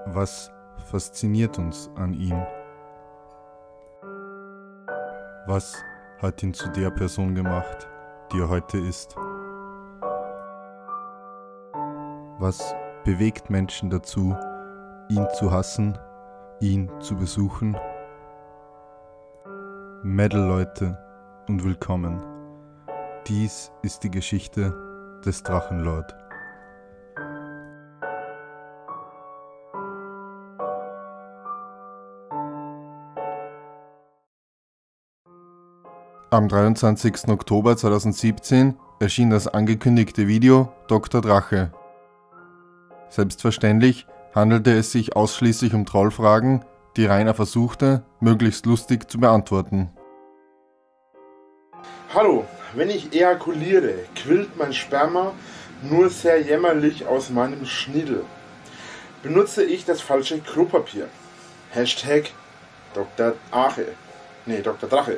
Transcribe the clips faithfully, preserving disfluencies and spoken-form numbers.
Was fasziniert uns an ihm? Was hat ihn zu der Person gemacht, die er heute ist? Was bewegt Menschen dazu, ihn zu hassen, ihn zu besuchen? Metal-Leute und willkommen. Dies ist die Geschichte des Drachenlord. Am dreiundzwanzigsten Oktober zweitausendsiebzehn erschien das angekündigte Video Doktor Drache. Selbstverständlich handelte es sich ausschließlich um Trollfragen, die Rainer versuchte, möglichst lustig zu beantworten. Hallo, wenn ich ejakuliere, quillt mein Sperma nur sehr jämmerlich aus meinem Schniedel. Benutze ich das falsche Klopapier? Hashtag Doktor Ache. Nee, Doktor Drache.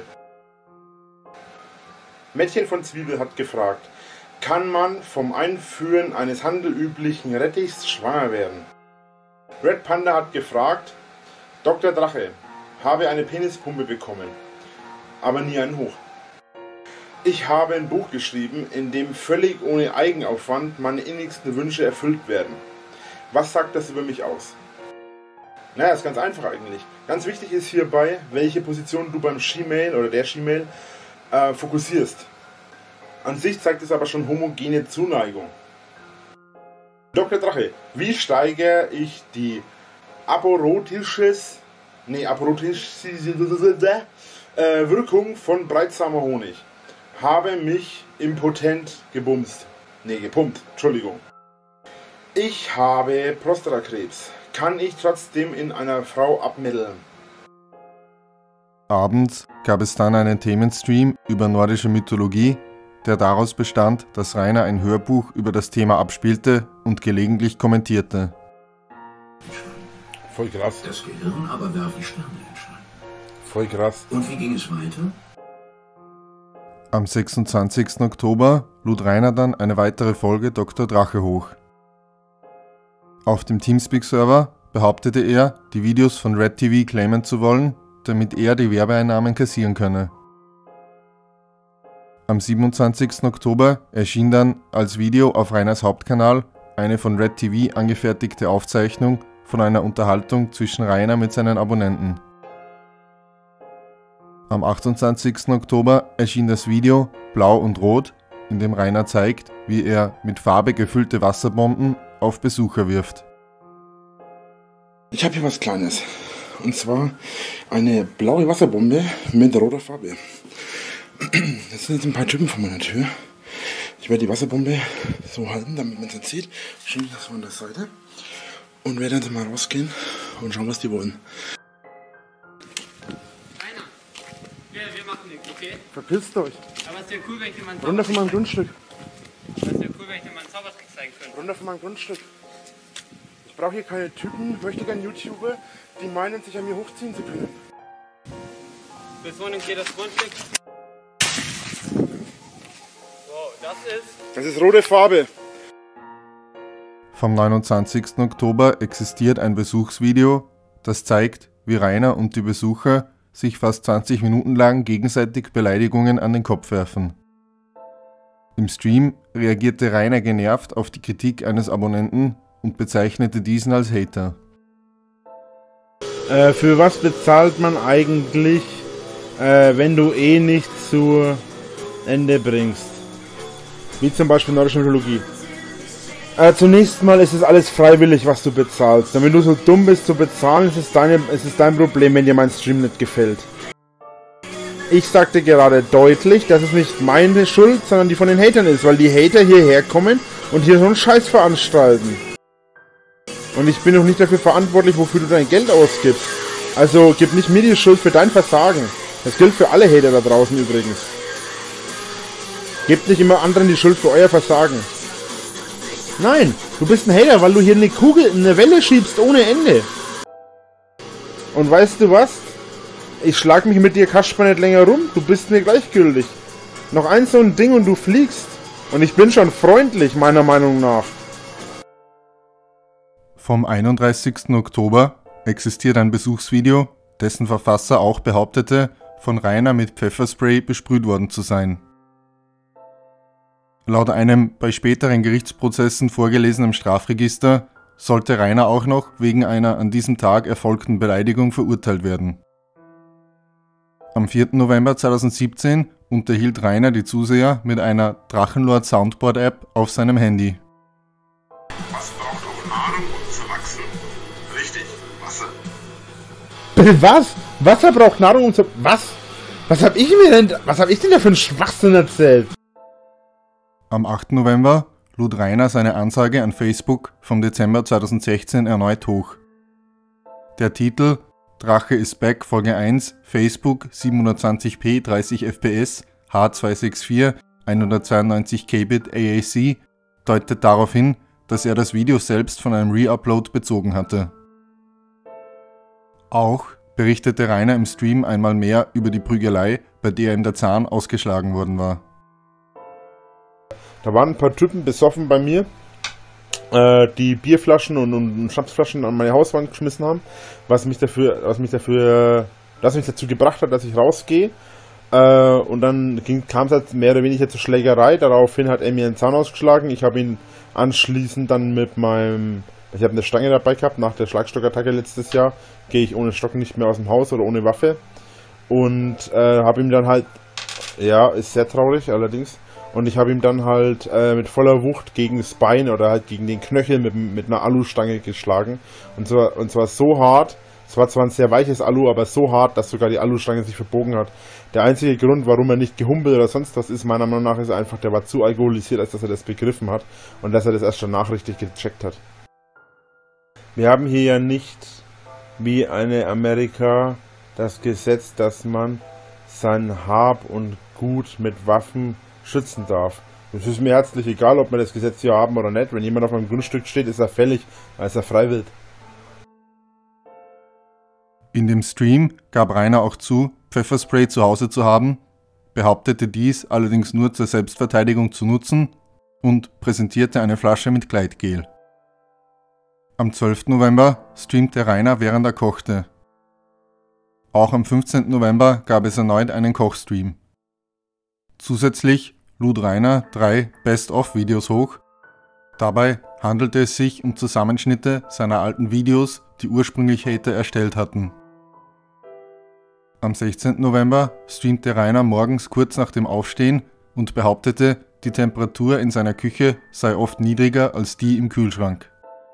Mädchen von Zwiebel hat gefragt, kann man vom Einführen eines handelüblichen Rettichs schwanger werden? Red Panda hat gefragt, Doktor Drache, habe eine Penispumpe bekommen, aber nie einen Hoch. Ich habe ein Buch geschrieben, in dem völlig ohne Eigenaufwand meine innigsten Wünsche erfüllt werden. Was sagt das über mich aus? Naja, ist ganz einfach eigentlich. Ganz wichtig ist hierbei, welche Position du beim She-Mail oder der She-Mail äh, fokussierst. An sich zeigt es aber schon homogene Zuneigung. Doktor Drache, wie steigere ich die aporotisches, nee, aporotische äh, Wirkung von Breitsamer Honig? Habe mich impotent gebumst. Nee, gepumpt, Entschuldigung. Ich habe Prostatakrebs. Kann ich trotzdem in einer Frau abmitteln? Abends gab es dann einen Themenstream über nordische Mythologie, der daraus bestand, dass Rainer ein Hörbuch über das Thema abspielte und gelegentlich kommentierte. Voll krass. Das Gehirn aber werfen Sterne in Schein. Voll krass. Und wie ging es weiter? Am sechsundzwanzigsten Oktober lud Rainer dann eine weitere Folge Doktor Drache hoch. Auf dem Teamspeak-Server behauptete er, die Videos von Red T V claimen zu wollen, damit er die Werbeeinnahmen kassieren könne. Am siebenundzwanzigsten Oktober erschien dann als Video auf Rainers Hauptkanal eine von Red T V angefertigte Aufzeichnung von einer Unterhaltung zwischen Rainer mit seinen Abonnenten. Am achtundzwanzigsten Oktober erschien das Video Blau und Rot, in dem Rainer zeigt, wie er mit Farbe gefüllte Wasserbomben auf Besucher wirft. Ich habe hier was Kleines. Und zwar eine blaue Wasserbombe mit roter Farbe. Das sind jetzt ein paar Typen vor meiner Tür. Ich werde die Wasserbombe so halten, damit man es nicht sieht. Schiebe das so an der Seite. Und werde dann mal rausgehen und schauen, was die wollen. Rainer, wir, wir machen nichts, okay? Verpisst euch. Aber es wäre cool, wenn ich dir mal einen Runter von meinem Grundstück. Es wäre cool, wenn ich dir mal einen Zaubertrick zeigen könnte. Runter von meinem Grundstück. Ich brauche hier keine Typen, möchte gerne YouTuber, die meinen, sich an mir hochziehen zu können. Bis wohin geht das Grundstück? Wow, das ist... Das ist rote Farbe. Vom neunundzwanzigsten Oktober existiert ein Besuchsvideo, das zeigt, wie Rainer und die Besucher sich fast zwanzig Minuten lang gegenseitig Beleidigungen an den Kopf werfen. Im Stream reagierte Rainer genervt auf die Kritik eines Abonnenten und bezeichnete diesen als Hater. Äh, für was bezahlt man eigentlich, äh, wenn du eh nicht zu Ende bringst? Wie zum Beispiel nordische Mythologie. Äh, zunächst mal ist es alles freiwillig, was du bezahlst. Und wenn du so dumm bist zu bezahlen, ist es, deine, ist es dein Problem, wenn dir mein Stream nicht gefällt. Ich sagte gerade deutlich, dass es nicht meine Schuld, sondern die von den Hatern ist, weil die Hater hierher kommen und hier so einen Scheiß veranstalten. Und ich bin auch nicht dafür verantwortlich, wofür du dein Geld ausgibst. Also gib nicht mir die Schuld für dein Versagen. Das gilt für alle Hater da draußen übrigens. Gebt nicht immer anderen die Schuld für euer Versagen. Nein, du bist ein Hater, weil du hier eine Kugel in eine Welle schiebst ohne Ende. Und weißt du was? Ich schlag mich mit dir Kasper nicht länger rum, du bist mir gleichgültig. Noch ein so ein Ding und du fliegst. Und ich bin schon freundlich, meiner Meinung nach. Vom einunddreißigsten Oktober existiert ein Besuchsvideo, dessen Verfasser auch behauptete, von Rainer mit Pfefferspray besprüht worden zu sein. Laut einem bei späteren Gerichtsprozessen vorgelesenen Strafregister sollte Rainer auch noch wegen einer an diesem Tag erfolgten Beleidigung verurteilt werden. Am vierten November zweitausendsiebzehn unterhielt Rainer die Zuseher mit einer Drachenlord Soundboard App auf seinem Handy. Was braucht auch Nahrung, um zu wachsen? Richtig, Wasser. Was? Wasser braucht Nahrung und so. Was? Was hab ich mir denn. Was hab ich denn da für einen Schwachsinn erzählt? Am achten November lud Rainer seine Ansage an Facebook vom Dezember zweitausendsechzehn erneut hoch. Der Titel Drache ist back Folge eins, Facebook siebenhundertzwanzig p dreißig F P S, H zweihundertvierundsechzig, hundertzweiundneunzig Kbit A A C deutet darauf hin, dass er das Video selbst von einem Re-Upload bezogen hatte. Auch berichtete Rainer im Stream einmal mehr über die Prügelei, bei der ihm der Zahn ausgeschlagen worden war. Da waren ein paar Typen besoffen bei mir, äh, die Bierflaschen und, und Schnapsflaschen an meine Hauswand geschmissen haben, was mich dafür, was mich dafür, was mich dazu gebracht hat, dass ich rausgehe. Äh, und dann kam es halt mehr oder weniger zur Schlägerei. Daraufhin hat er mir den Zahn ausgeschlagen. Ich habe ihn anschließend dann mit meinem, ich habe eine Stange dabei gehabt. Nach der Schlagstockattacke letztes Jahr gehe ich ohne Stock nicht mehr aus dem Haus oder ohne Waffe. Und äh, habe ihm dann halt, ja, ist sehr traurig allerdings. Und ich habe ihm dann halt äh, mit voller Wucht gegen das Bein oder halt gegen den Knöchel mit, mit einer Alustange geschlagen. Und zwar, und zwar so hart, es war zwar ein sehr weiches Alu, aber so hart, dass sogar die Alustange sich verbogen hat. Der einzige Grund, warum er nicht gehumpelt oder sonst was ist, meiner Meinung nach, ist einfach, der war zu alkoholisiert, als dass er das begriffen hat. Und dass er das erst schon nachrichtig gecheckt hat. Wir haben hier ja nicht, wie eine Amerika, das Gesetz, dass man sein Hab und Gut mit Waffen schützen darf. Es ist mir herzlich egal, ob wir das Gesetz hier haben oder nicht. Wenn jemand auf meinem Grundstück steht, ist er fällig, als er frei wird. In dem Stream gab Rainer auch zu, Pfefferspray zu Hause zu haben, behauptete dies allerdings nur zur Selbstverteidigung zu nutzen und präsentierte eine Flasche mit Gleitgel. Am zwölften November streamte Rainer, während er kochte. Auch am fünfzehnten November gab es erneut einen Kochstream. Zusätzlich lud Rainer drei Best-of-Videos hoch. Dabei handelte es sich um Zusammenschnitte seiner alten Videos, die ursprünglich Hater erstellt hatten. Am sechzehnten November streamte Rainer morgens kurz nach dem Aufstehen und behauptete, die Temperatur in seiner Küche sei oft niedriger als die im Kühlschrank.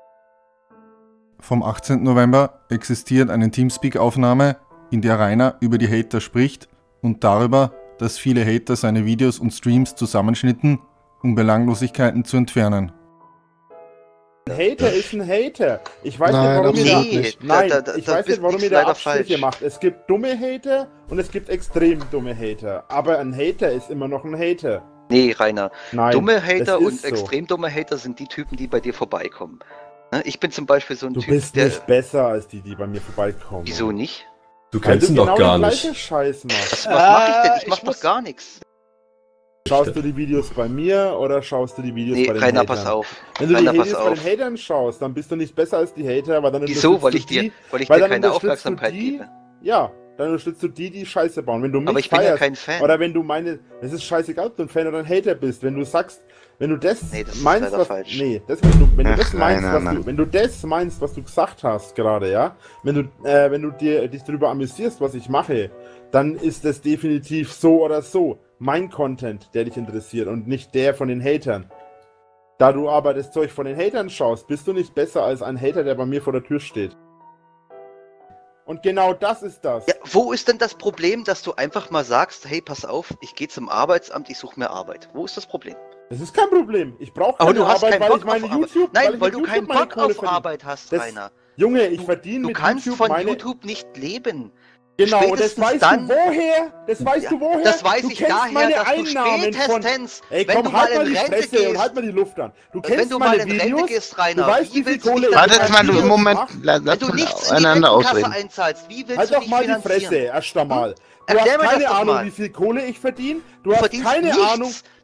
Vom achtzehnten November existiert eine Teamspeak-Aufnahme, in der Rainer über die Hater spricht und darüber, dass viele Hater seine Videos und Streams zusammenschnitten, um Belanglosigkeiten zu entfernen. Ein Hater ist ein Hater. Ich weiß Nein, nicht, warum ihr absolut da, nicht. Nein, Da- da- ich da weiß nicht, bist- warum liegst ihr da leider Abstriche falsch. macht. Es gibt dumme Hater und es gibt extrem dumme Hater. Aber ein Hater ist immer noch ein Hater. Nee, Rainer. Nein, Dumme Hater das und ist so. extrem dumme Hater sind die Typen, die bei dir vorbeikommen. Ne, Ich bin zum Beispiel so ein Du Typ, bist der. nicht besser als die, die bei mir vorbeikommen. Wieso nicht? Du Weil kennst du ihn genau doch gar den nicht. gleichen Scheiß machst. Was, was mache ich denn? Ich Äh, mach ich doch muss- gar nichts. Schaust du die Videos bei mir oder schaust du die Videos Nee, bei den Rainer, Hatern? pass auf. Wenn du Rainer, die pass Videos bei auf. den Hatern schaust, dann bist du nicht besser als die Hater, weil dann Wieso? unterstützt Weil du ich dir, die, weil ich weil dir dann keine unterstützt du Aufmerksamkeit die, gebe. Ja, dann unterstützt du die, die Scheiße bauen. Wenn du mich Aber ich bin ja feierst, kein Fan. oder wenn du meine, es ist scheißegal, ob du ein Fan oder ein Hater bist, wenn du sagst, wenn du das, Nee, das ist meinst, leider was, falsch. nee, das, wenn du, wenn du Ach, das meinst, nein, was nein, du, nein. wenn du das meinst, was du gesagt hast gerade, ja, wenn du, äh, wenn du dir, dich darüber amüsierst, was ich mache, dann ist das definitiv so oder so mein Content, der dich interessiert und nicht der von den Hatern. Da du aber das Zeug von den Hatern schaust, bist du nicht besser als ein Hater, der bei mir vor der Tür steht. Und genau das ist das. Ja, wo ist denn das Problem, dass du einfach mal sagst, hey, pass auf, ich gehe zum Arbeitsamt, ich suche mir Arbeit. Wo ist das Problem? Das ist kein Problem. Ich brauche Aber keine du hast Arbeit, keinen weil Bock ich meine auf Arbeit. YouTube, Nein, ich weil mit du YouTube keinen meine Bock Kohle auf verdiene. Arbeit hast, Das- Rainer. Junge, ich Du, verdiene du mit kannst YouTube von meine... YouTube nicht leben. Genau, und das Spätestens weißt dann- du woher? Das weißt Ja, du woher? das weiß du ich kennst daher, meine dass du Einnahmen von... spätestens, Ey, wenn komm, du mal halt mal in die Rente Fresse gehst, und halt mal die Luft an. Du kennst wenn du mal meine in Rente Videos, gehst, Rainer, du weißt, wie wie viel willst du Kohle dich ich dann mit Wartet meinen mal, du, Videos Moment, mache. lass wenn du uns nichts in die einander Rentenkasse ausreden. einzahlst, wie willst Halt du doch dich mal die finanzieren? Fresse, erst einmal. Du Erklär hast mir das keine doch Ahnung, mal. wie viel Kohle ich verdiene. Du Du hast verdienst keine nichts. Ahnung.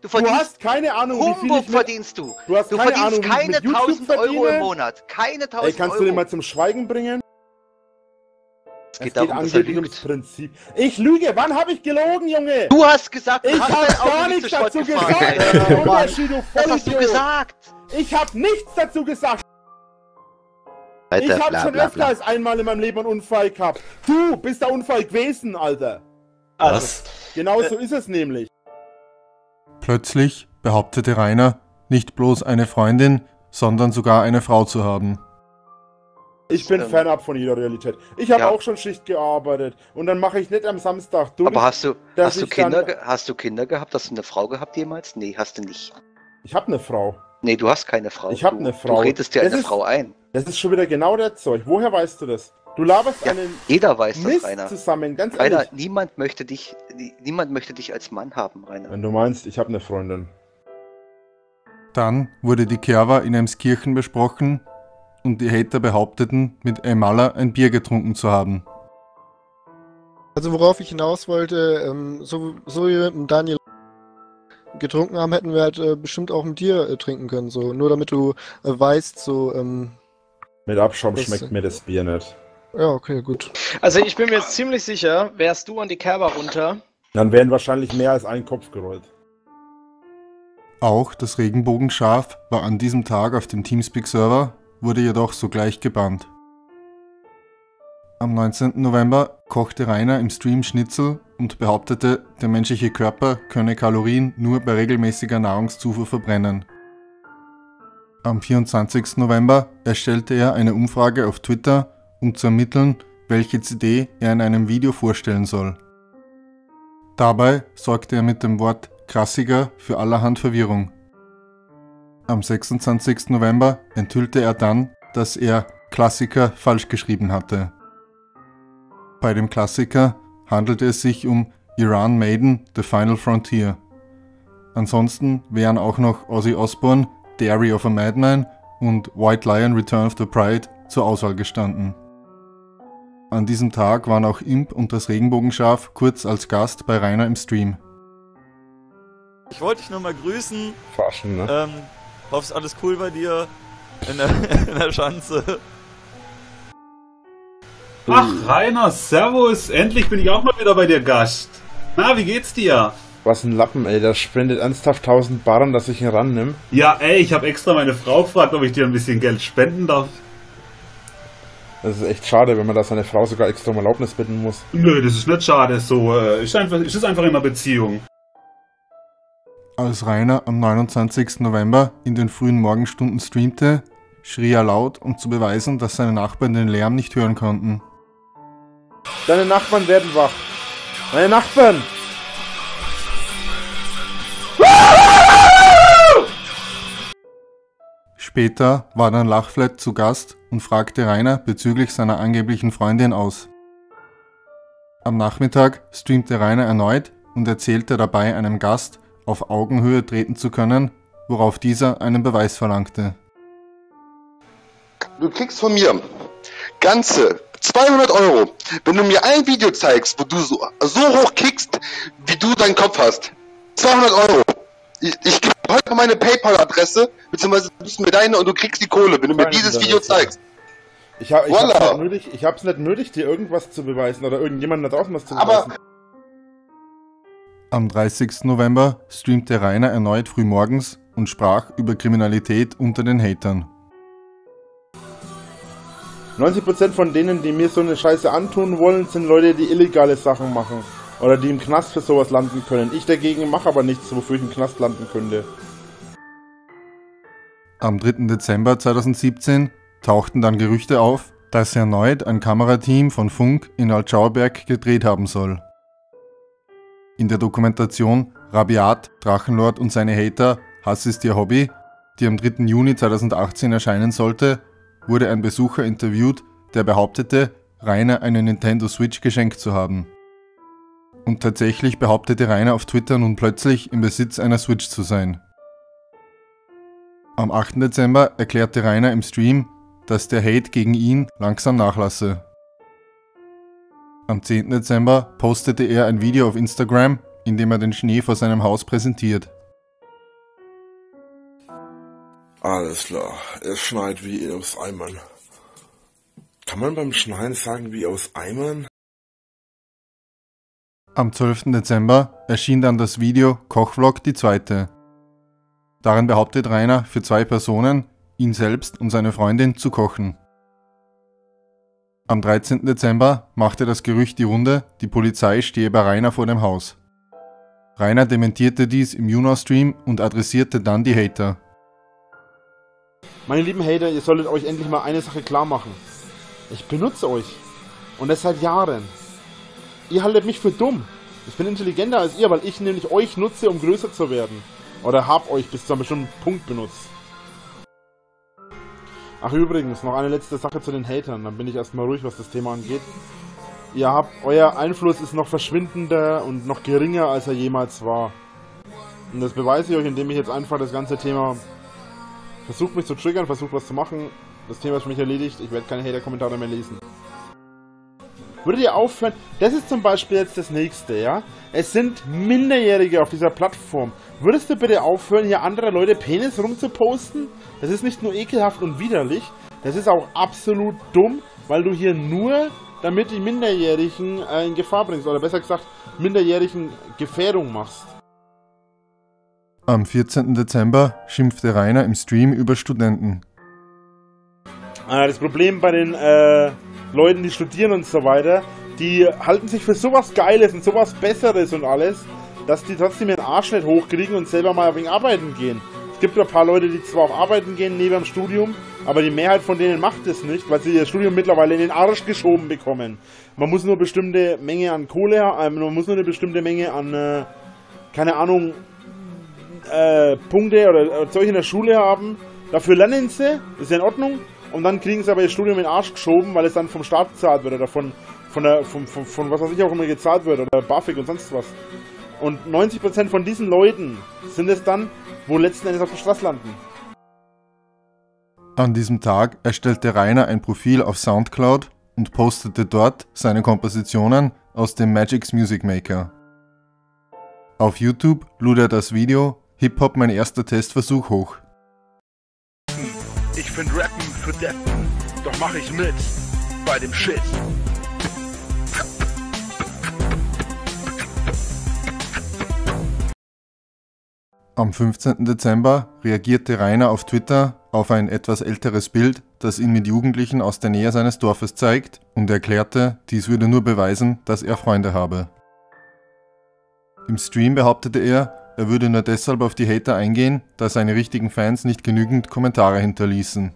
Du verdienst hast keine Ahnung, wie viel Humbug ich mit, verdienst du. Du hast Du keine verdienst Ahnung, wie ich keine mit YouTube tausend Euro verdiene. im Monat. Keine tausend Ey, kannst Euro. du den mal zum Schweigen bringen? Es geht Es darum, geht dass er angeblich ums lügt. Prinzip. Ich lüge, wann habe ich gelogen, Junge? Du hast gesagt, du Ich hast hab dein Auto gar nicht nichts zu Schrott dazu gefahren. gesagt. Alter. Unterschied, du Das hast du Vollidiot. gesagt. Ich habe nichts dazu gesagt. Alter, Ich habe bla, schon bla, öfter bla. als einmal in meinem Leben einen Unfall gehabt. Du bist der Unfall gewesen, Alter. Was? Genau so ist es nämlich. Plötzlich behauptete Rainer, nicht bloß eine Freundin, sondern sogar eine Frau zu haben. Ich bin Ähm, fernab von jeder Realität. Ich habe ja. auch schon Schicht gearbeitet. Und dann mache ich nicht am Samstag durch. Aber hast du, dass hast, du ich Kinder, dann- ge- hast du Kinder gehabt? Hast du eine Frau gehabt jemals? Nee, hast du nicht. Ich habe eine Frau. Nee, du hast keine Frau. Ich hab Du- eine Frau. Du redest dir Das eine ist- Frau ein. Das ist schon wieder genau der Zeug. Woher weißt du das? Du laberst Ja, einen jeder weiß das, Mist Rainer. zusammen, ganz Rainer, ehrlich. niemand möchte dich, nie- niemand möchte dich als Mann haben, Rainer. Wenn du meinst, ich habe eine Freundin. Dann wurde die Kerwa in Emskirchen besprochen und die Hater behaupteten, mit Aymala ein Bier getrunken zu haben. Also worauf ich hinaus wollte, ähm, so, so wie wir mit dem Daniel getrunken haben, hätten wir halt äh, bestimmt auch mit dir äh, trinken können. So. Nur damit du äh, weißt, so, ähm, Mit Abschaum Das- schmeckt mir das Bier nicht. ja, okay, gut. Also ich bin mir jetzt ziemlich sicher, wärst du an die Kerber runter. Dann wären wahrscheinlich mehr als ein Kopf gerollt. Auch das Regenbogenschaf war an diesem Tag auf dem Teamspeak-Server, wurde jedoch sogleich gebannt. Am neunzehnten November kochte Rainer im Stream Schnitzel und behauptete, der menschliche Körper könne Kalorien nur bei regelmäßiger Nahrungszufuhr verbrennen. Am vierundzwanzigsten November erstellte er eine Umfrage auf Twitter, um zu ermitteln, welche C D er in einem Video vorstellen soll. Dabei sorgte er mit dem Wort Klassiker für allerhand Verwirrung. Am sechsundzwanzigsten November enthüllte er dann, dass er Klassiker falsch geschrieben hatte. Bei dem Klassiker handelte es sich um Iran Maiden, The Final Frontier. Ansonsten wären auch noch Ozzy Osbourne, Diary of a Madman und White Lion Return of the Pride zur Auswahl gestanden. An diesem Tag waren auch Imp und das Regenbogenschaf kurz als Gast bei Rainer im Stream. Ich wollte dich nur mal grüßen. Verarschen, ne? Ähm, hoffe, es ist alles cool bei dir in der, in der Schanze. Ach, Rainer, servus. Endlich bin ich auch mal wieder bei dir Gast. Na, wie geht's dir? Was ein Lappen, ey. Der spendet ernsthaft tausend Barren, dass ich ihn rannimm. Ja, ey, ich habe extra meine Frau gefragt, ob ich dir ein bisschen Geld spenden darf. Das ist echt schade, wenn man da seine Frau sogar extra um Erlaubnis bitten muss. Nö, das ist nicht schade. So, äh, ist einfach, ist einfach in einer Beziehung. Als Rainer am neunundzwanzigsten November in den frühen Morgenstunden streamte, schrie er laut, um zu beweisen, dass seine Nachbarn den Lärm nicht hören konnten. Deine Nachbarn werden wach. Meine Nachbarn! Später war dann Lachflat zu Gast und fragte Rainer bezüglich seiner angeblichen Freundin aus. Am Nachmittag streamte Rainer erneut und erzählte dabei einem Gast, auf Augenhöhe treten zu können, worauf dieser einen Beweis verlangte. Du kriegst von mir ganze zweihundert Euro, wenn du mir ein Video zeigst, wo du so, so hoch kickst, wie du deinen Kopf hast. zweihundert Euro. Ich, ich gebe heute mal meine PayPal-Adresse, beziehungsweise du gibst mir deine und du kriegst die Kohle, wenn du mir dieses Video zeigst. Ich, hab, ich, Voila. hab's nicht nötig, ich hab's nicht nötig, dir irgendwas zu beweisen oder irgendjemandem da draußen was zu Aber- beweisen. Am dreißigsten November streamte Rainer erneut frühmorgens und sprach über Kriminalität unter den Hatern. neunzig Prozent von denen, die mir so eine Scheiße antun wollen, sind Leute, die illegale Sachen machen. Oder die im Knast für sowas landen können. Ich dagegen mache aber nichts, wofür ich im Knast landen könnte. Am dritten Dezember zweitausendsiebzehn tauchten dann Gerüchte auf, dass erneut ein Kamerateam von Funk in Altschauerberg gedreht haben soll. In der Dokumentation Rabiat, Drachenlord und seine Hater, Hass ist ihr Hobby, die am dritten Juni zweitausendachtzehn erscheinen sollte, wurde ein Besucher interviewt, der behauptete, Rainer eine Nintendo Switch geschenkt zu haben. Und tatsächlich behauptete Rainer auf Twitter nun plötzlich im Besitz einer Switch zu sein. Am achten Dezember erklärte Rainer im Stream, dass der Hate gegen ihn langsam nachlasse. Am zehnten Dezember postete er ein Video auf Instagram, in dem er den Schnee vor seinem Haus präsentiert. Alles klar, es schneit wie aus Eimern. Kann man beim Schneien sagen wie aus Eimern? Am zwölften Dezember erschien dann das Video Kochvlog die zweite. Darin behauptet Rainer für zwei Personen, ihn selbst und seine Freundin zu kochen. Am dreizehnten Dezember machte das Gerücht die Runde, die Polizei stehe bei Rainer vor dem Haus. Rainer dementierte dies im YouNow-Stream und adressierte dann die Hater. Meine lieben Hater, ihr solltet euch endlich mal eine Sache klar machen. Ich benutze euch. Und das seit Jahren. Ihr haltet mich für dumm. Ich bin intelligenter als ihr, weil ich nämlich euch nutze, um größer zu werden. Oder hab euch bis zu einem bestimmten Punkt benutzt. Ach übrigens, noch eine letzte Sache zu den Hatern. Dann bin ich erstmal ruhig, was das Thema angeht. Ihr habt, euer Einfluss ist noch verschwindender und noch geringer, als er jemals war. Und das beweise ich euch, indem ich jetzt einfach das ganze Thema versuche mich zu triggern, versuche was zu machen. Das Thema ist für mich erledigt, ich werde keine Hater-Kommentare mehr lesen. Würdet ihr aufhören? Das ist zum Beispiel jetzt das nächste, ja? Es sind Minderjährige auf dieser Plattform. Würdest du bitte aufhören, hier andere Leute Penis rumzuposten? Das ist nicht nur ekelhaft und widerlich, das ist auch absolut dumm, weil du hier nur damit die Minderjährigen äh, in Gefahr bringst, oder besser gesagt, Minderjährigen Gefährdung machst. Am vierzehnten Dezember schimpfte Rainer im Stream über Studenten. Äh, das Problem bei den äh, Leuten, die studieren und so weiter, die halten sich für sowas Geiles und sowas Besseres und alles, dass die trotzdem ihren Arsch nicht hochkriegen und selber mal wegen arbeiten gehen. Es gibt ein paar Leute, die zwar auch arbeiten gehen neben dem Studium, aber die Mehrheit von denen macht es nicht, weil sie ihr Studium mittlerweile in den Arsch geschoben bekommen. Man muss nur eine bestimmte Menge an Kohle, äh, man muss nur eine bestimmte Menge an, äh, keine Ahnung, äh, Punkte oder, oder Zeug in der Schule haben. Dafür lernen sie, ist ja in Ordnung. Und dann kriegen sie aber ihr Studium in den Arsch geschoben, weil es dann vom Staat bezahlt wird oder von, von, der, von, von, von was weiß ich auch immer gezahlt wird oder BAföG und sonst was. Und neunzig Prozent von diesen Leuten sind es dann, wo letzten Endes auf der Straße landen. An diesem Tag erstellte Rainer ein Profil auf Soundcloud und postete dort seine Kompositionen aus dem Magix Music Maker. Auf YouTube lud er das Video Hip-Hop mein erster Testversuch hoch. Ich find Rappen für Deppen, doch mach ich mit bei dem Shit. Am fünfzehnten Dezember reagierte Rainer auf Twitter auf ein etwas älteres Bild, das ihn mit Jugendlichen aus der Nähe seines Dorfes zeigt, und erklärte, dies würde nur beweisen, dass er Freunde habe. Im Stream behauptete er, er würde nur deshalb auf die Hater eingehen, da seine richtigen Fans nicht genügend Kommentare hinterließen.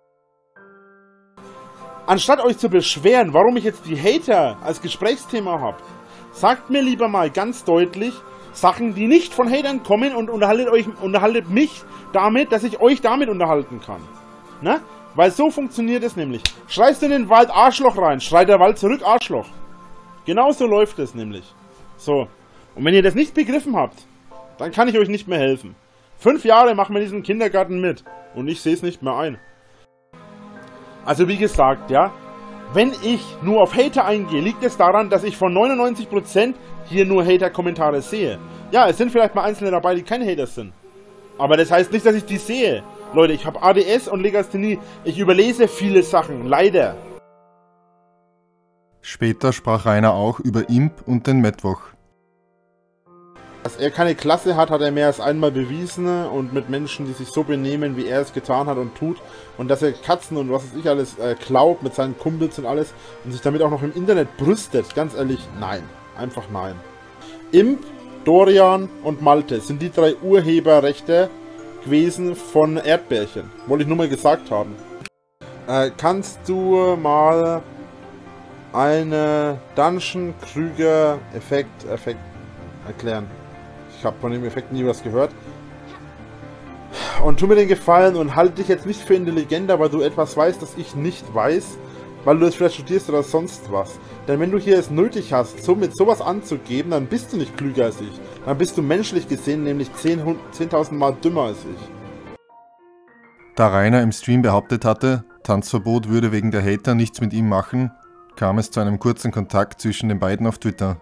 Anstatt euch zu beschweren, warum ich jetzt die Hater als Gesprächsthema habe, sagt mir lieber mal ganz deutlich Sachen, die nicht von Hatern kommen, und unterhaltet, euch, unterhaltet mich damit, dass ich euch damit unterhalten kann. Ne? Weil so funktioniert es nämlich. Schreist du in den Wald Arschloch rein, schreit der Wald zurück Arschloch. Genauso läuft es nämlich. So. Und wenn ihr das nicht begriffen habt, dann kann ich euch nicht mehr helfen. Fünf Jahre machen wir diesen Kindergarten mit und ich sehe es nicht mehr ein. Also wie gesagt, ja, wenn ich nur auf Hater eingehe, liegt es daran, dass ich von neunundneunzig Prozent hier nur Hater-Kommentare sehe. Ja, es sind vielleicht mal Einzelne dabei, die keine Hater sind. Aber das heißt nicht, dass ich die sehe. Leute, ich habe A D S und Legasthenie. Ich überlese viele Sachen, leider. Später sprach Rainer auch über Imp und den Mittwoch. Dass er keine Klasse hat, hat er mehr als einmal bewiesen, und mit Menschen, die sich so benehmen, wie er es getan hat und tut, und dass er Katzen und was weiß ich alles äh, klaut mit seinen Kumpels und alles und sich damit auch noch im Internet brüstet, ganz ehrlich, nein. Einfach nein. Imp, Dorian und Malte sind die drei Urheberrechte gewesen von Erdbärchen. Wollte ich nur mal gesagt haben. Äh, kannst du mal eine Dungeon-Krüger-Effekt Effekt erklären? Ich habe von dem Effekt nie was gehört. Und tu mir den Gefallen und halte dich jetzt nicht für intelligenter, weil du etwas weißt, das ich nicht weiß, weil du es vielleicht studierst oder sonst was. Denn wenn du hier es nötig hast, so mit sowas anzugeben, dann bist du nicht klüger als ich. Dann bist du menschlich gesehen nämlich zehntausend Mal dümmer als ich. Da Rainer im Stream behauptet hatte, Tanzverbot würde wegen der Hater nichts mit ihm machen, kam es zu einem kurzen Kontakt zwischen den beiden auf Twitter.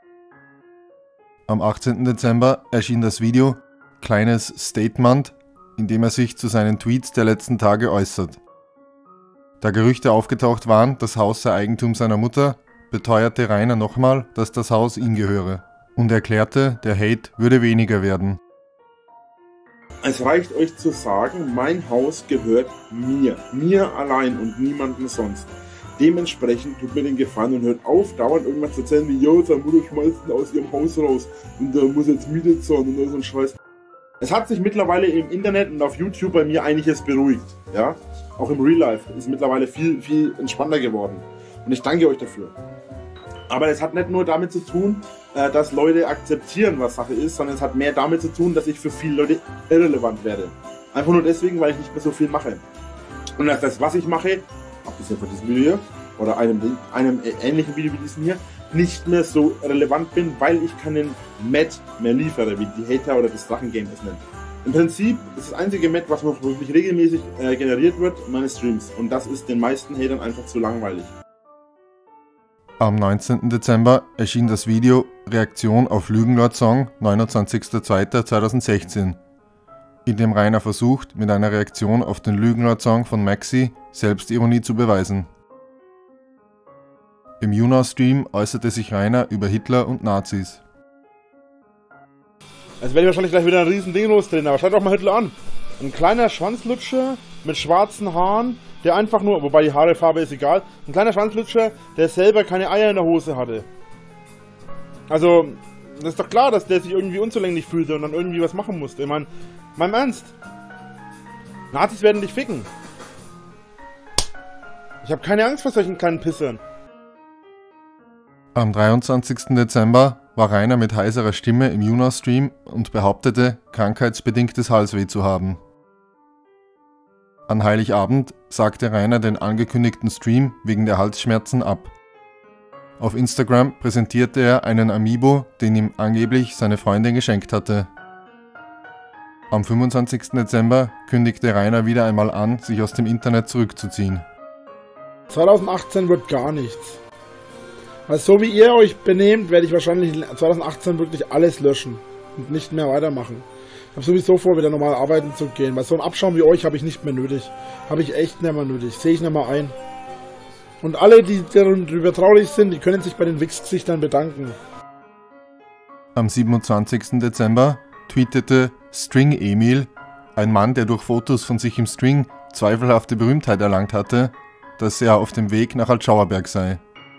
Am achtzehnten Dezember erschien das Video Kleines Statement, in dem er sich zu seinen Tweets der letzten Tage äußert. Da Gerüchte aufgetaucht waren, das Haus sei Eigentum seiner Mutter, beteuerte Rainer nochmal, dass das Haus ihm gehöre und erklärte, der Hate würde weniger werden. Es reicht euch zu sagen, mein Haus gehört mir. Mir allein und niemandem sonst. Dementsprechend tut mir den Gefallen und hört auf, dauernd irgendwas zu erzählen wie, jo, seine Mutter schmeißt ihn aus ihrem Haus raus und der muss jetzt Miete zahlen und so ein Scheiß. Es hat sich mittlerweile im Internet und auf YouTube bei mir einiges beruhigt. Ja? Auch im Real Life ist mittlerweile viel, viel entspannter geworden. Und ich danke euch dafür. Aber es hat nicht nur damit zu tun, dass Leute akzeptieren, was Sache ist, sondern es hat mehr damit zu tun, dass ich für viele Leute irrelevant werde. Einfach nur deswegen, weil ich nicht mehr so viel mache. Und dass das, was ich mache, abgesehen von diesem Video hier, oder einem, einem ähnlichen Video wie diesem hier, nicht mehr so relevant bin, weil ich keinen Met mehr liefere, wie die Hater oder das Drachengame es nennt. Im Prinzip ist das einzige Met, was noch wirklich regelmäßig äh, generiert wird, meine Streams. Und das ist den meisten Hatern einfach zu langweilig. Am neunzehnten Dezember erschien das Video Reaktion auf Lügenlord Song neunundzwanzigster zweiter zweitausendsechzehn, in dem Rainer versucht, mit einer Reaktion auf den Lügenlord Song von Maxi Selbstironie zu beweisen. Im YouNow-Stream äußerte sich Rainer über Hitler und Nazis. Also werde ich wahrscheinlich gleich wieder ein riesen Ding losdrehen, aber schaut doch mal Hitler an. Ein kleiner Schwanzlutscher mit schwarzen Haaren, der einfach nur, wobei die Haarefarbe ist egal, ein kleiner Schwanzlutscher, der selber keine Eier in der Hose hatte. Also, das ist doch klar, dass der sich irgendwie unzulänglich fühlte und dann irgendwie was machen musste. Ich meine, mein Ernst. Nazis werden dich ficken. Ich habe keine Angst vor solchen kleinen Pissern. Am dreiundzwanzigsten Dezember war Rainer mit heiserer Stimme im YouNow-Stream und behauptete, krankheitsbedingtes Halsweh zu haben. An Heiligabend sagte Rainer den angekündigten Stream wegen der Halsschmerzen ab. Auf Instagram präsentierte er einen Amiibo, den ihm angeblich seine Freundin geschenkt hatte. Am fünfundzwanzigsten Dezember kündigte Rainer wieder einmal an, sich aus dem Internet zurückzuziehen. zweitausendachtzehn wird gar nichts. Also so wie ihr euch benehmt, werde ich wahrscheinlich zweitausendachtzehn wirklich alles löschen und nicht mehr weitermachen. Ich habe sowieso vor, wieder normal arbeiten zu gehen, weil so ein Abschaum wie euch habe ich nicht mehr nötig. Habe ich echt nicht mehr nötig, sehe ich nicht mehr ein. Und alle, die darüber traurig sind, die können sich bei den Wichsgesichtern bedanken. Am siebenundzwanzigsten Dezember tweetete String Emil, ein Mann, der durch Fotos von sich im String zweifelhafte Berühmtheit erlangt hatte, dass er auf dem Weg nach Altschauerberg sei.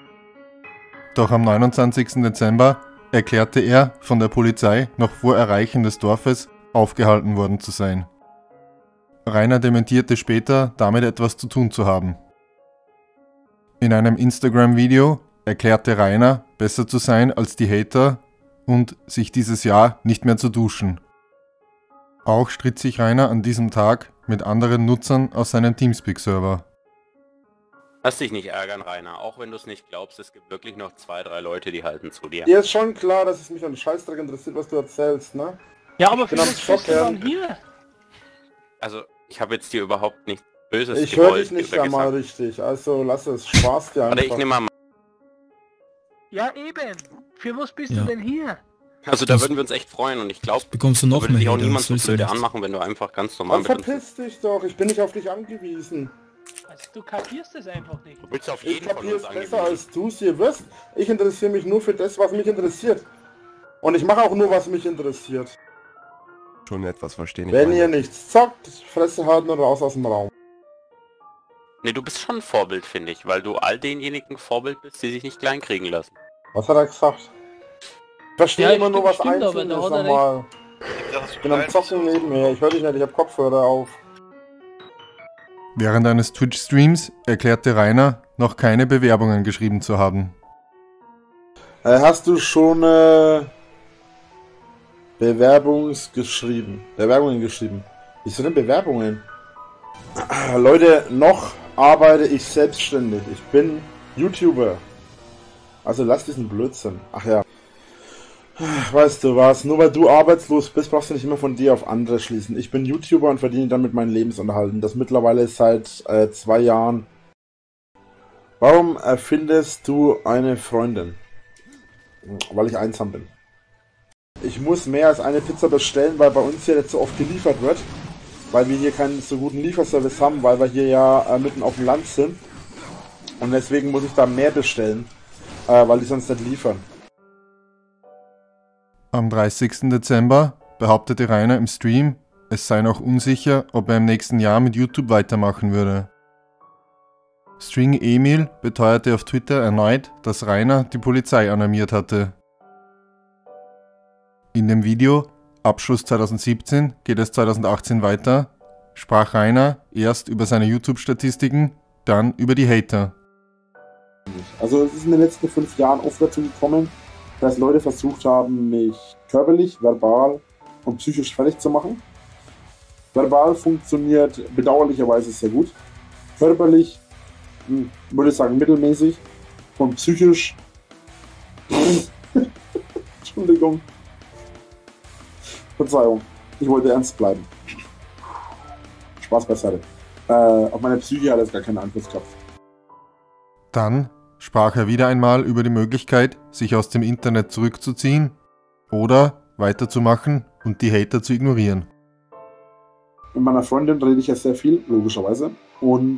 Doch am neunundzwanzigsten Dezember erklärte er, von der Polizei noch vor Erreichen des Dorfes aufgehalten worden zu sein. Rainer dementierte später, damit etwas zu tun zu haben. In einem Instagram-Video erklärte Rainer, besser zu sein als die Hater und sich dieses Jahr nicht mehr zu duschen. Auch stritt sich Rainer an diesem Tag mit anderen Nutzern aus seinem Teamspeak-Server. Lass dich nicht ärgern, Rainer. Auch wenn du es nicht glaubst, es gibt wirklich noch zwei, drei Leute, die halten zu dir. Dir ist schon klar, dass es mich an den Scheißdreck interessiert, was du erzählst, ne? Ja, aber für was bist du dann hier? Also, ich habe jetzt dir überhaupt nichts Böses Ich höre dich nicht einmal richtig, also lass es, Spaß dir einfach. Warte, ich nehme mal... Ja, eben. Für was bist Ja. du denn hier? Also, da würden wir uns echt freuen und ich glaube, Bekommst du noch würde mehr dich auch Hater, niemand das so willst du blöde nicht. anmachen, wenn du einfach ganz normal Dann mit uns... verpiss dich doch, ich bin nicht auf dich angewiesen. Also, du kapierst es einfach nicht. Du willst auf Ich jeden von kapiere uns es angewiesen. besser als du es hier wirst. Ich interessiere mich nur für das, was mich interessiert. Und ich mache auch nur, was mich interessiert. Schon etwas verstehen. Wenn ihr nichts zockt, Fresse halten und raus aus dem Raum. Nee, du bist schon ein Vorbild, finde ich, weil du all denjenigen Vorbild bist, die sich nicht kleinkriegen lassen. Was hat er gesagt? Ich verstehe Ja, immer nur, was stimmt, aber Einzelnes da hat er nochmal. Ich bin am Zocken neben mir, ich höre dich nicht, ich habe Kopfhörer auf. Während eines Twitch-Streams erklärte Rainer, noch keine Bewerbungen geschrieben zu haben. Äh, hast du schon äh, Bewerbungs geschrieben? Bewerbungen geschrieben? Wieso denn Bewerbungen? Leute, noch arbeite ich selbstständig. Ich bin YouTuber. Also lass diesen Blödsinn. Ach ja. Weißt du was, nur weil du arbeitslos bist, brauchst du nicht immer von dir auf andere schließen. Ich bin YouTuber und verdiene damit meinen Lebensunterhalt. Das mittlerweile seit äh, zwei Jahren. Warum erfindest du eine Freundin? Weil ich einsam bin. Ich muss mehr als eine Pizza bestellen, weil bei uns hier nicht so oft geliefert wird. weil wir hier keinen so guten Lieferservice haben, weil wir hier ja äh, mitten auf dem Land sind. Und deswegen muss ich da mehr bestellen, äh, weil die sonst nicht liefern. Am dreißigsten Dezember behauptete Rainer im Stream, es sei noch unsicher, ob er im nächsten Jahr mit YouTube weitermachen würde. String Emil beteuerte auf Twitter erneut, dass Rainer die Polizei alarmiert hatte. In dem Video Abschluss zweitausendsiebzehn geht es zweitausendachtzehn weiter, sprach Rainer erst über seine YouTube-Statistiken, dann über die Hater. Also es ist in den letzten fünf Jahren oft dazu gekommen, dass Leute versucht haben, mich körperlich, verbal und psychisch fertig zu machen. Verbal funktioniert bedauerlicherweise sehr gut. Körperlich hm, würde ich sagen mittelmäßig. Und psychisch Entschuldigung. Verzeihung, ich wollte ernst bleiben. Spaß beiseite. Äh, auf meine Psyche hat es gar keinen Einfluss gehabt. Dann sprach er wieder einmal über die Möglichkeit, sich aus dem Internet zurückzuziehen oder weiterzumachen und die Hater zu ignorieren. Mit meiner Freundin rede ich ja sehr viel, logischerweise. Und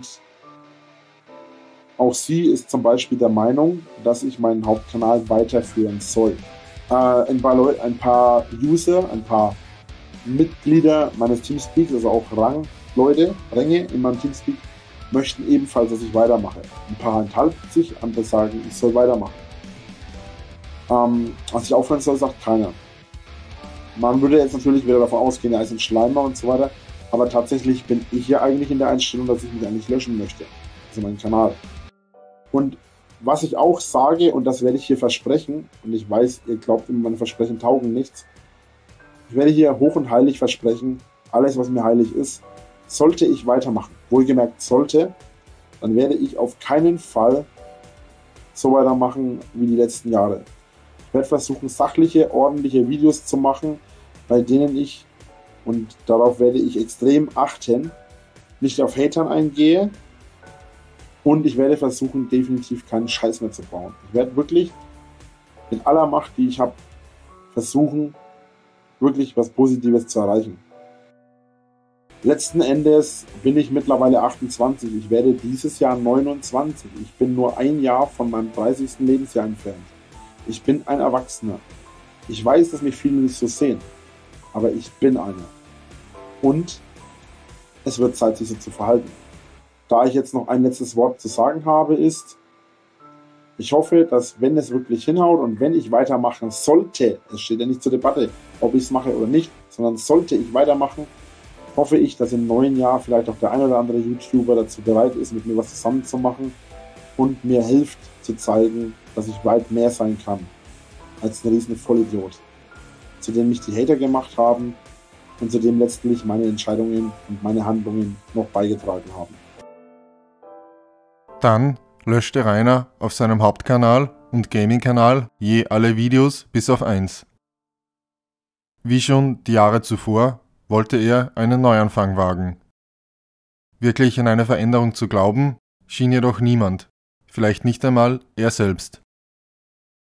auch sie ist zum Beispiel der Meinung, dass ich meinen Hauptkanal weiterführen soll. Äh, ein, paar Leute, ein paar User, ein paar Mitglieder meines Teamspeak, also auch Rangleute, Ränge in meinem Teamspeak, möchten ebenfalls, dass ich weitermache. Ein paar enthalten sich, andere sagen, ich soll weitermachen. Ähm, als ich aufhören soll, sagt keiner. Man würde jetzt natürlich wieder davon ausgehen, er ist ein Schleimer und so weiter, aber tatsächlich bin ich ja eigentlich in der Einstellung, dass ich mich eigentlich löschen möchte. Also meinen Kanal. Und was ich auch sage, und das werde ich hier versprechen, und ich weiß, ihr glaubt immer, meine Versprechen taugen nichts, ich werde hier hoch und heilig versprechen, alles, was mir heilig ist, sollte ich weitermachen, wohlgemerkt sollte, dann werde ich auf keinen Fall so weitermachen wie die letzten Jahre. Ich werde versuchen, sachliche, ordentliche Videos zu machen, bei denen ich, und darauf werde ich extrem achten, nicht auf Hatern eingehe, und ich werde versuchen, definitiv keinen Scheiß mehr zu bauen. Ich werde wirklich mit aller Macht, die ich habe, versuchen, wirklich was Positives zu erreichen. Letzten Endes bin ich mittlerweile achtundzwanzig. Ich werde dieses Jahr neunundzwanzig. Ich bin nur ein Jahr von meinem dreißigsten Lebensjahr entfernt. Ich bin ein Erwachsener. Ich weiß, dass mich viele nicht so sehen. Aber ich bin einer. Und es wird Zeit, sich so zu verhalten. Da ich jetzt noch ein letztes Wort zu sagen habe, ist, ich hoffe, dass wenn es wirklich hinhaut und wenn ich weitermachen sollte, es steht ja nicht zur Debatte, ob ich es mache oder nicht, sondern sollte ich weitermachen, hoffe ich, dass im neuen Jahr vielleicht auch der ein oder andere YouTuber dazu bereit ist, mit mir was zusammen zu machen und mir hilft zu zeigen, dass ich weit mehr sein kann als ein riesen Vollidiot, zu dem mich die Hater gemacht haben und zu dem letztlich meine Entscheidungen und meine Handlungen noch beigetragen haben. Dann löschte Rainer auf seinem Hauptkanal und Gaming-Kanal je alle Videos bis auf eins. Wie schon die Jahre zuvor wollte er einen Neuanfang wagen. Wirklich an eine Veränderung zu glauben, schien jedoch niemand, vielleicht nicht einmal er selbst.